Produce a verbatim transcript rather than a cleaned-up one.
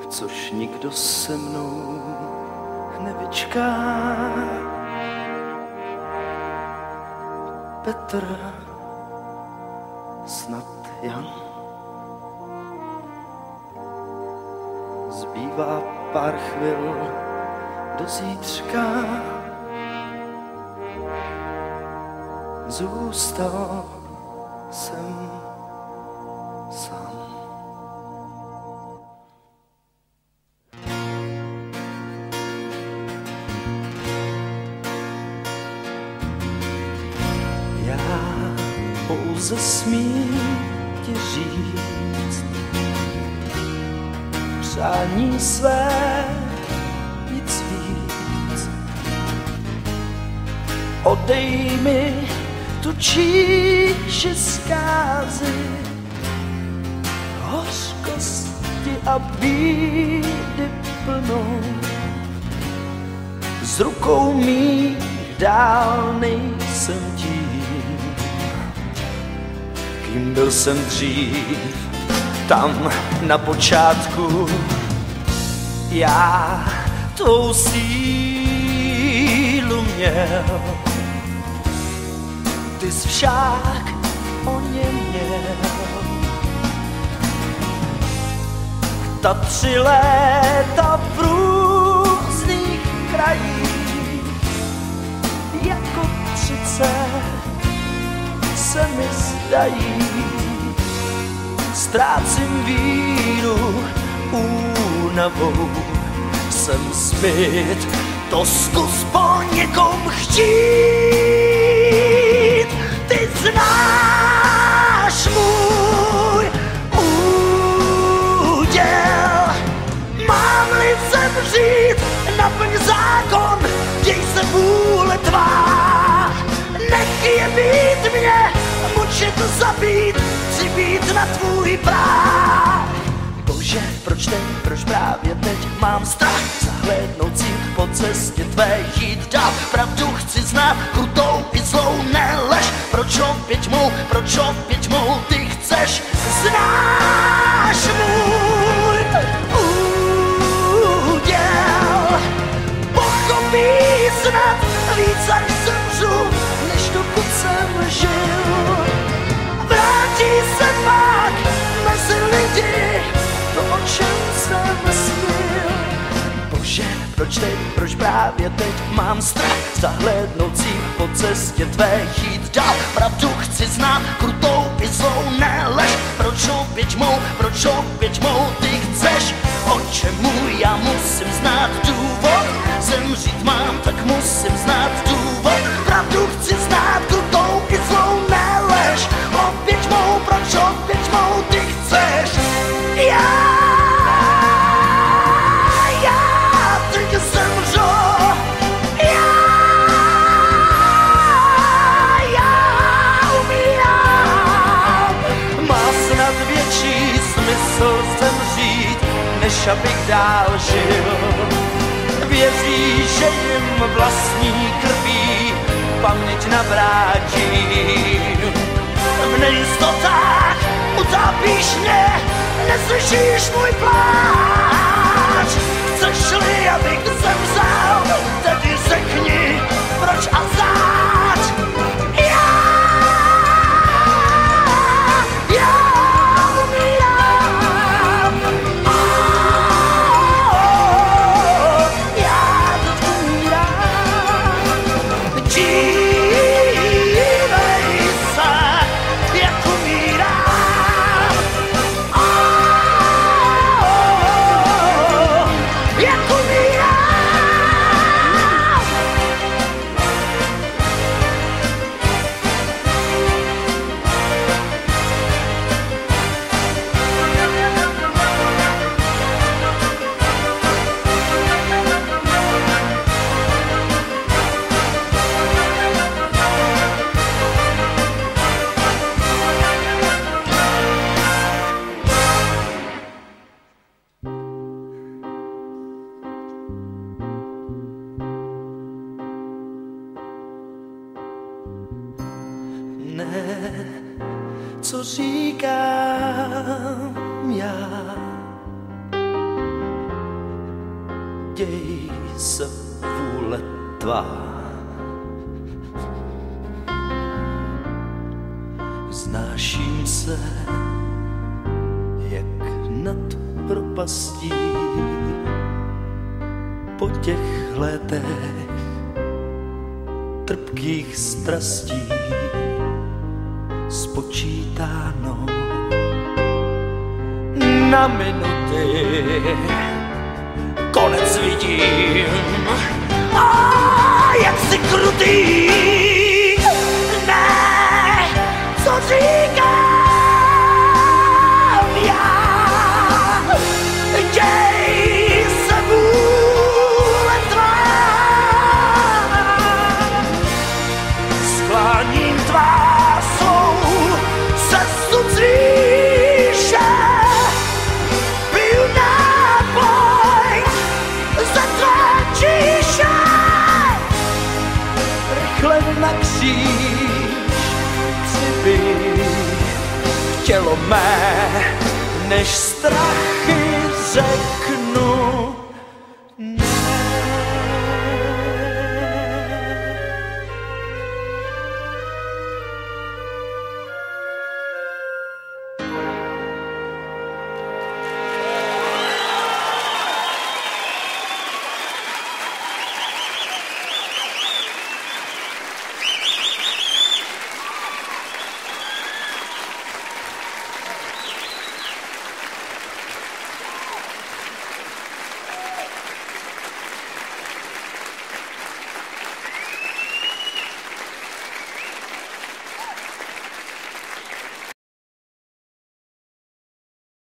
což nikdo se mnou nevyčká. Petr, snad Jan. Zbývá pár chvil do zítřka. Zůstal jsem sám. Já pouze smím ti říct přání své, nic víc. Odej mi tu číši zkázy, hořkosti a bídy plnou. S rukou mých dál nejsem tím, kým byl jsem dřív. Tam na počátku já tou sílu měl, ty jsi však o ně měl. Ta tři léta v různých krajích, jako třicet se mi zdají. Ztrácím víru únavou, jsem zbyt, to zkus po někom chtít. Ty znáš můj úděl, mám-li zemřít, naplň zákon, děj se vůle tvá. Nech je být mě, mučit, zabít, chci být na tvůj práv. Bože, proč teď, proč právě teď mám strach zahlédnout cíl po cestě tvé jít dál. Pravdu chci znát, krutou i zlou nelež. Proč opět mou, proč opět mou ty chceš? Znáš můj úděl, pochopí snad víc, až zemřu, než dokud jsem žil. Vrátí se pak mezi lidi, to, o čem jsem snil. Bože, proč teď, proč právě teď mám strach zahlédnout si po cestě tvé jít dál. Pravdu chci znát, krutou i zlou nelež. Proč opět mou, proč opět mou ty chceš? O čemu já musím znát důvod? Zemřít mám, tak musím znát důvod. Pravdu chci znát, krutou i zlou nelež. Opět mou, proč opět mou ty chceš? Já, já teď zemřu. Já, já umírám. Má snad větší smysl zemřít, než abych dál žil. Věří, že jim vlastní krví paměť navrátí. V nejistotách utápíš mě, neslyšíš můj pláč. Chceš-li, abych zemřel, tedy řekni, proč a zač. Já, já umírám. Oh, já teď umírám. Dívej se, jak umírám. Oh, jak umírám. Ne, co říkám já, se vůle tvá. Znáším se, jak nad propastí po těch letech trpkých strastí spočítáno na minuty. Konec vidím, a jak jsi krutý, ne, co říkám já, děj se vůle tvá. Skláním tvá svou cestu z výše, piju nápoj ze tvé číše, rychle na kříž přibij tělo mé, než strach